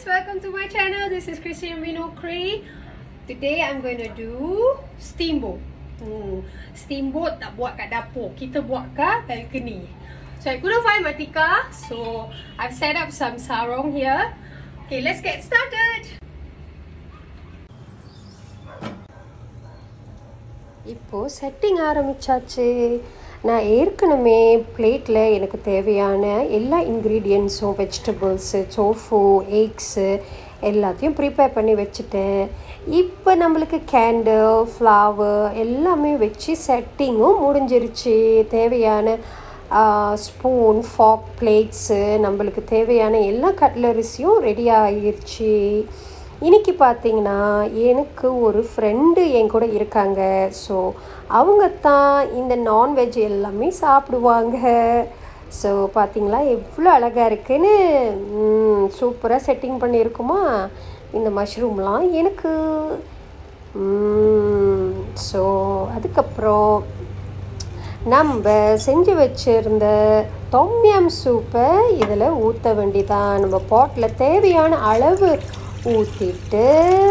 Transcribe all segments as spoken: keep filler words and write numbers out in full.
guys, welcome to my channel. This is Christine Reno Cray. Today I'm going to do steamboat. Hmm, steamboat tak buat kat dapur, kita buat kat balcony. So I couldn't find my tikar, so I've set up some sarong here. Okay, let's get started. இப்போ setting ஆரம்பிச்சாச்சு. நான் ஏற்கனவே பிளேட்டில் எனக்கு தேவையான எல்லா இன்க்ரீடியன்ட்ஸும் vegetables, tofu, eggs எல்லாத்தையும் ப்ரிப்பேர் பண்ணி வச்சுட்டேன். இப்போ நம்மளுக்கு கேண்டில், ஃப்ளவர் எல்லாமே வச்சு செட்டிங்கும் முடிஞ்சிருச்சு. தேவையான ஸ்பூன், ஃபாக், பிளேட்ஸு, நம்மளுக்கு தேவையான எல்லா கட்லரிஸையும் ரெடி ஆகிருச்சு. இன்றைக்கி பார்த்திங்கன்னா எனக்கு ஒரு ஃப்ரெண்டு என் கூட இருக்காங்க. ஸோ அவங்க தான் இந்த நான்வெஜ் எல்லாமே சாப்பிடுவாங்க. ஸோ பார்த்திங்களா எவ்வளோ அழகாக இருக்குன்னு. சூப்பராக செட்டிங் பண்ணியிருக்குமா இந்த மஷ்ரூம்லாம் எனக்கு. ஸோ அதுக்கப்புறம் நம்ம செஞ்சு வச்சுருந்த தொம்யம் சூப்பை இதில் ஊற்ற வேண்டிதான். நம்ம பாட்டில் தேவையான அளவு ஊற்றிட்டு,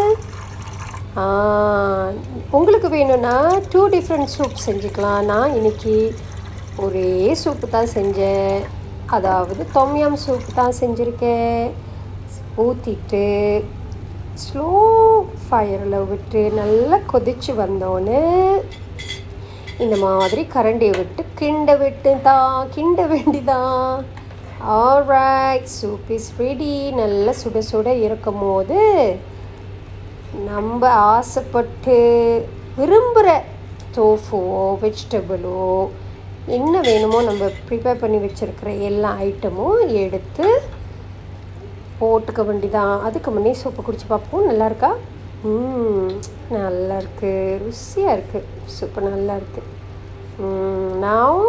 உங்களுக்கு வேணும்னா டூ டிஃப்ரெண்ட் சூப் செஞ்சுக்கலாம். நான் இன்றைக்கி ஒரே சூப்பு தான் செஞ்சேன், அதாவது தொம்யம் சூப் தான் செஞ்சுருக்கேன். ஊற்றிட்டு ஸ்லோ ஃபயரில் விட்டு நல்லா கொதித்து வந்தோன்னே இந்த மாதிரி கரண்டியை விட்டு கிண்ட விட்டு தான் கிண்ட வேண்டிதான். Alright, soup is ready. நல்லா சுட சுட இருக்கும் போது நம்ம ஆசைப்பட்டு விரும்புகிற டோஃபுவோ வெஜிடபிளோ என்ன வேணுமோ நம்ம ப்ரிப்பேர் பண்ணி வச்சுருக்கிற எல்லா ஐட்டமும் எடுத்து போட்டுக்க வேண்டிதான். அதுக்கு முன்னே சூப்பை குடிச்சு பார்ப்போம். நல்லா இருக்கா? ம் நல்லா இருக்குது, ருசியாக இருக்குது, சூப்பர் நல்லா இருக்குது. நான்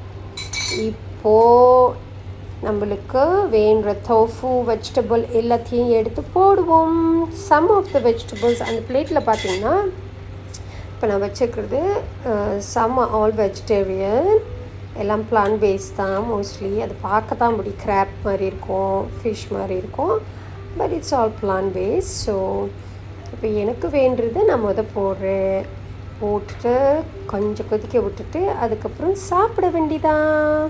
இப்போது நம்மளுக்கு வேண்ட டோஃபு வெஜிடபிள் எல்லாத்தையும் எடுத்து போடுவோம். சம் ஆஃப் த வெஜிடபிள்ஸ் அந்த பிளேட்டில் பார்த்திங்கன்னா இப்போ நான் வச்சுருக்கிறது சம் ஆல் வெஜிடேரியன், எல்லாம் பிளான் பேஸ் தான் மோஸ்ட்லி. அது பார்க்க தான் முடியும், கிராப் மாதிரி இருக்கும், ஃபிஷ் மாதிரி இருக்கும், but it's all plant based. So இப்போ எனக்கு வேண்டுறது நான் முத போடுறேன். போட்டுட்டு கொஞ்சம் கொதிக்க விட்டுட்டு அதுக்கப்புறம் சாப்பிட வேண்டிதான்.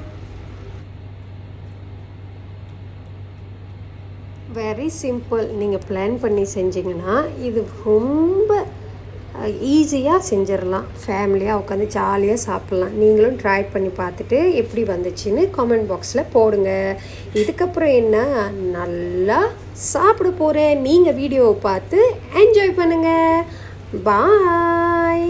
Very simple. நீங்கள் பிளான் பண்ணி செஞ்சிங்கன்னா இது ரொம்ப ஈஸியாக செஞ்சிடலாம். ஃபேமிலியாக உட்காந்து ஜாலியாக சாப்பிட்லாம். நீங்களும் ட்ரை பண்ணி பார்த்துட்டு எப்படி வந்துச்சுன்னு காமெண்ட் பாக்ஸில் போடுங்க. இதுக்கப்புறம் என்ன, நல்லா சாப்பிட போகிறேன். நீங்கள் வீடியோவை பார்த்து என்ஜாய் பண்ணுங்கள். பாய்.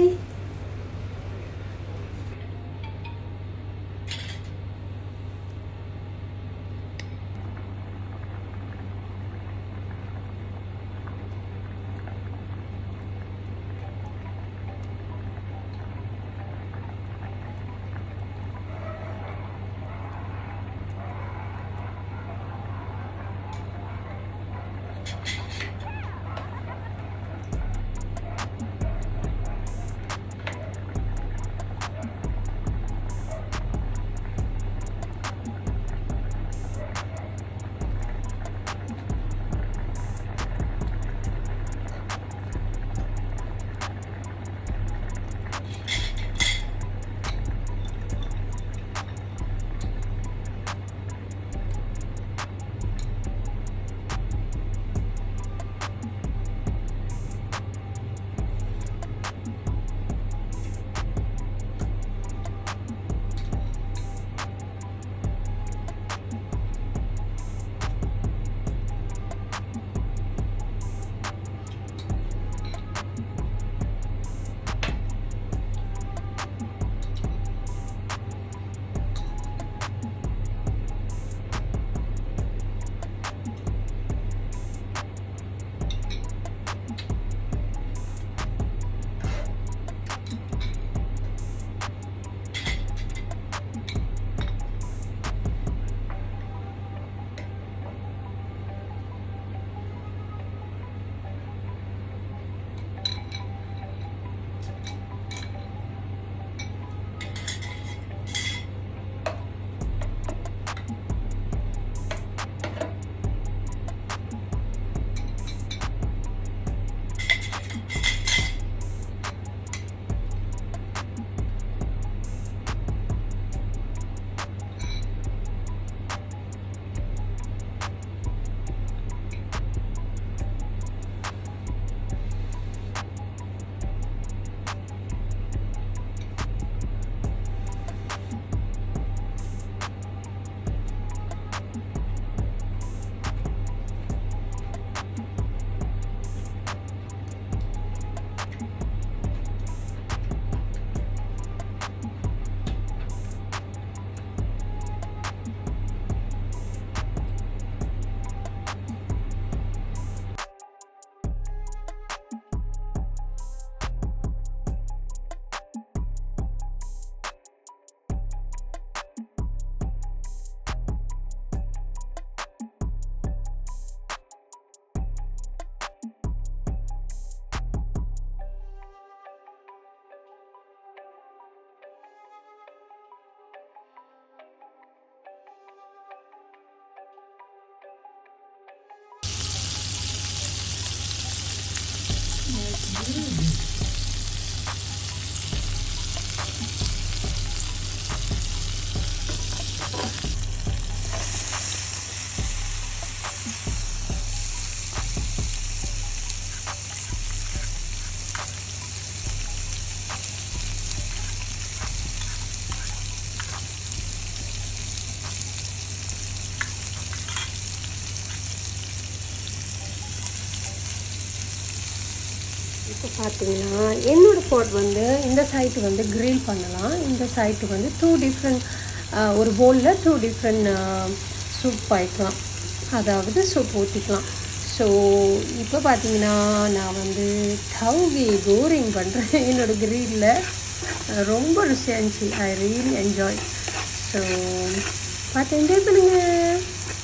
இப்போ பார்த்தீங்கன்னா என்னோடய பாட் வந்து இந்த சைட்டு வந்து கிரில் பண்ணலாம், இந்த சைட்டு வந்து டூ டிஃப்ரெண்ட் ஒரு பவுலில் டூ டிஃப்ரெண்ட் சூப் வைக்கலாம், அதாவது சூப் ஊற்றிக்கலாம். ஸோ இப்போ பார்த்தீங்கன்னா நான் வந்து தவ்கி கோரிங் பண்ணுறேன் என்னோடய கிரில்ல. ரொம்ப ருசியாக இருந்துச்சு. I really enjoy. ஸோ பார்த்து என்ஜாய் பண்ணுங்கள்.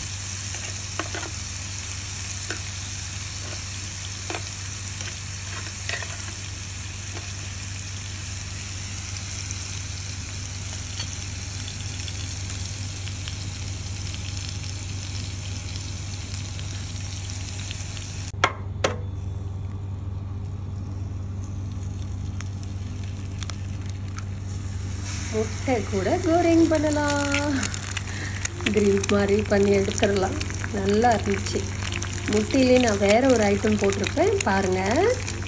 முட்டை கூட கோரிங் பண்ணலாம், கிரில் மாதிரி பண்ணி எடுத்துடலாம். நல்லா இருந்துச்சு. முட்டையிலே நான் வேறு ஒரு ஐட்டம் போட்டிருப்பேன் பாருங்கள்.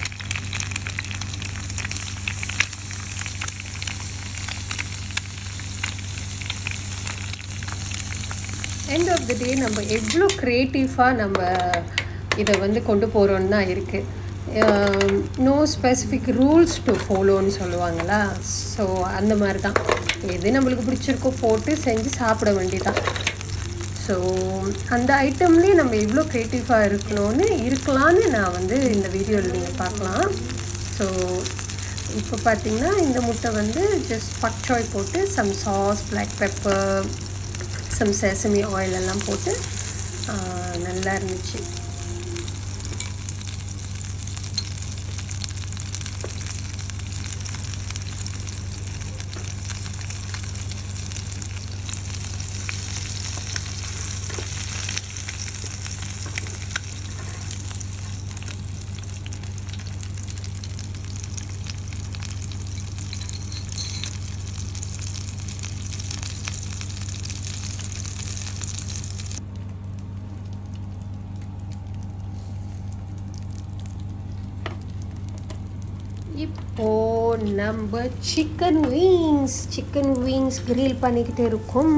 எண்ட் ஆஃப் த டே நம்ம எவ்வளோ க்ரியேட்டிவாக நம்ம இதை வந்து கொண்டு போகிறோன்னு தான் இருக்குது. நோ ஸ்பெசிஃபிக் ரூல்ஸ் டு ஃபாலோன்னு சொல்லுவாங்களா. ஸோ அந்த மாதிரி தான், எது நம்மளுக்கு பிடிச்சிருக்கோ போட்டு செஞ்சு சாப்பிட வேண்டியதான். ஸோ அந்த ஐட்டம்லேயே நம்ம எவ்வளோ க்ரியேட்டிவாக இருக்கணும்னு இருக்கலான்னு நான் வந்து இந்த வீடியோவில் நீங்கள் பார்க்கலாம். ஸோ இப்போ பார்த்திங்கன்னா இந்த முட்டை வந்து ஜஸ்ட் பக்சாய் போட்டு some sauce, black pepper, some sesame oil எல்லாம் போட்டு நல்லா இருந்துச்சு. இப்போ நம்ம chicken wings chicken wings grill பண்ணிக்கிட்டு இருக்கோம்.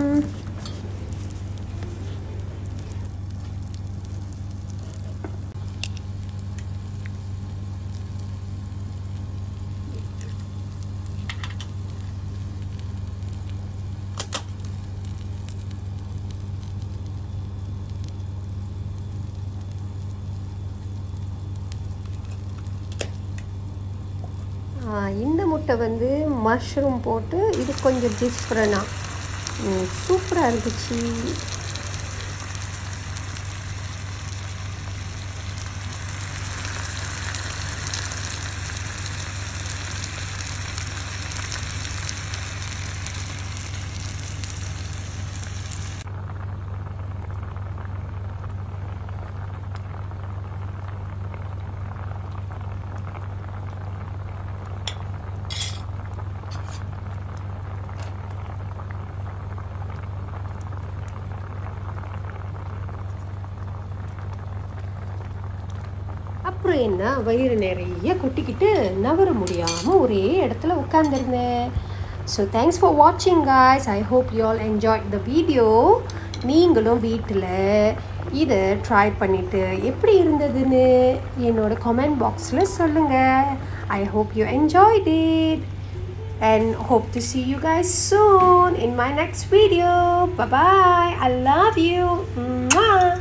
இந்த முட்டை வந்து மஷ்ரூம் போட்டு இது கொஞ்சம் டிஃப்ரெண்டாக சூப்பராக இருந்துச்சு. அப்புறம் என்ன, வயிறு நிறைய கொட்டிக்கிட்டு நவர முடியாமல் ஒரே இடத்துல உட்காந்துருந்தேன். ஸோ தேங்க்ஸ் ஃபார் வாட்சிங் guys. I hope you all enjoy the video. நீங்களும் வீட்டில் இதை ட்ரை பண்ணிவிட்டு எப்படி இருந்ததுன்னு என்னோடய கமெண்ட் பாக்ஸில் சொல்லுங்கள். I hope you enjoyed it and hope to see you guys soon in my next video. Bye bye. I love you. Mwah.